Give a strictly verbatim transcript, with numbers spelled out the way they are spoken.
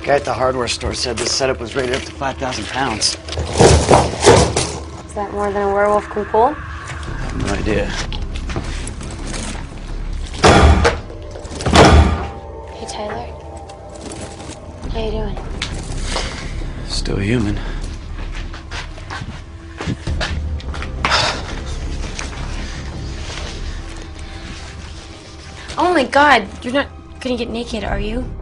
Guy at the hardware store said this setup was rated up to five thousand pounds. Is that more than a werewolf can pull? I have no idea. Hey, Tyler. How you doing? Still human. Oh my God, you're not gonna get naked, are you?